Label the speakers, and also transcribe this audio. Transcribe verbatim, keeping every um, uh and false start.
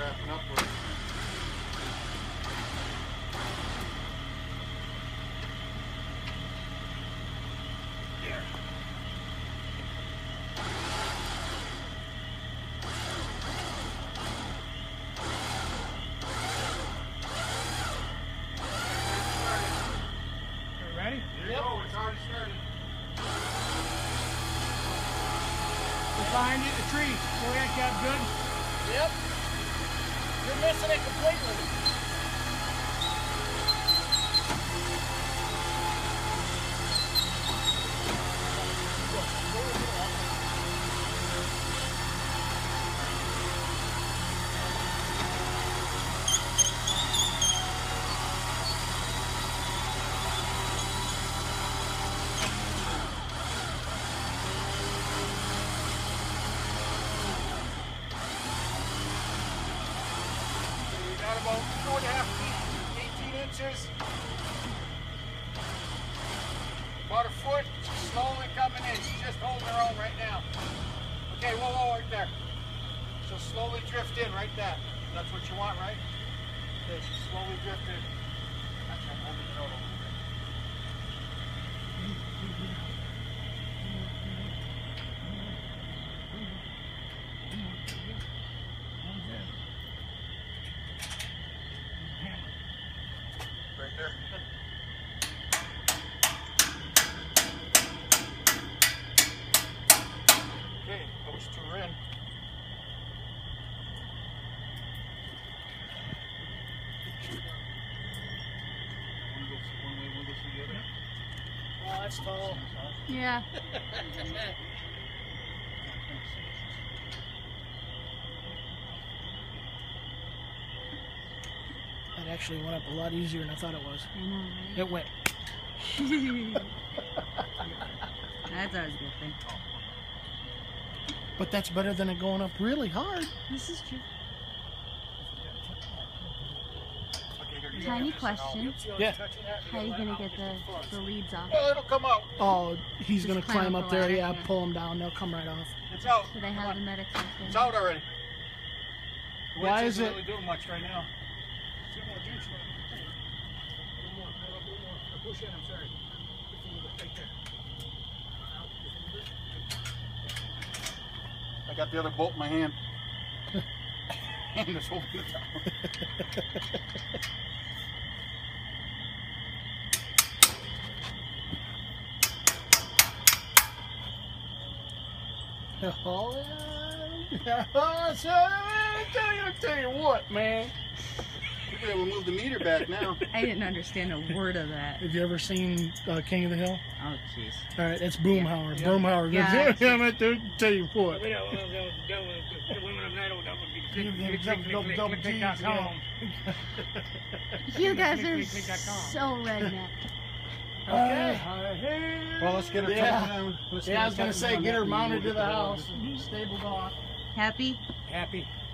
Speaker 1: wrapping up with.
Speaker 2: Ready?
Speaker 1: Here you go, it's already started.
Speaker 2: It's behind you, the tree. Go ahead, Cap, good.
Speaker 3: Yep. You're missing it completely. Got about four and a half feet, eighteen inches. About a foot, she's slowly coming in. She's just holding her own right now. Okay, whoa, whoa, right there. She'll slowly drift in right there. That's what you want, right? Okay, she's slowly drifting. Actually, I'm holding it out over there. Right there. Okay, those two are in. One goes one way, one goes the other. Oh, that's tall.
Speaker 4: Yeah.
Speaker 3: That actually went up a lot easier than I thought it was.
Speaker 4: I know, right?
Speaker 3: It went.
Speaker 4: That's always a good thing.
Speaker 3: But that's better than it going up really hard.
Speaker 4: This is true.
Speaker 1: Okay, here you go.
Speaker 4: Tiny question.
Speaker 3: Yeah.
Speaker 4: How are you going to get the, the leads off?
Speaker 1: Well, it'll come out.
Speaker 3: Oh, he's
Speaker 4: Just
Speaker 3: going to
Speaker 4: climb
Speaker 3: climb
Speaker 4: up
Speaker 3: up
Speaker 4: the
Speaker 3: there.
Speaker 4: ladder,
Speaker 3: Yeah,
Speaker 4: yeah.
Speaker 3: pull them down. They'll come right off.
Speaker 1: It's out.
Speaker 4: Do they
Speaker 1: Come
Speaker 4: have
Speaker 1: on.
Speaker 4: the medics out there?
Speaker 1: It's out already. The
Speaker 3: Why
Speaker 1: winch
Speaker 3: is
Speaker 1: isn't
Speaker 3: it-
Speaker 1: really doing much right now. Push in, I'm sorry. Just a little bit, right there. I got the other bolt in my hand. And it's holding it down.
Speaker 3: Oh, yeah. So, I tell you, I tell you what, man.
Speaker 1: We're able to move the meter back now.
Speaker 4: I didn't understand a word of that.
Speaker 3: Have you ever seen uh, King of the Hill?
Speaker 4: Oh, jeez.
Speaker 3: All right, that's Boomhauer.
Speaker 1: Yeah.
Speaker 3: Boomhauer.
Speaker 4: Yeah.
Speaker 3: Yeah, I tell you what.
Speaker 2: We don't, we'll go, go, the women of night will double,
Speaker 3: You
Speaker 2: click,
Speaker 3: can
Speaker 2: click,
Speaker 3: double-
Speaker 2: click,
Speaker 3: double-
Speaker 2: click,
Speaker 3: double
Speaker 2: click, click,
Speaker 3: Gs,
Speaker 2: dot com.
Speaker 4: You guys
Speaker 2: Click,
Speaker 4: are
Speaker 2: click, click dot com.
Speaker 4: so redneck.
Speaker 3: Okay.
Speaker 1: Well, let's get her
Speaker 3: Yeah.
Speaker 1: tucked down. Let's
Speaker 3: Yeah, I was
Speaker 1: get her
Speaker 3: going to
Speaker 1: tucked
Speaker 3: say,
Speaker 1: down
Speaker 3: get her
Speaker 1: and
Speaker 3: mounted
Speaker 1: we'll
Speaker 3: to
Speaker 1: get
Speaker 3: the
Speaker 1: the
Speaker 3: house and stabled off.
Speaker 4: Happy?
Speaker 2: Happy.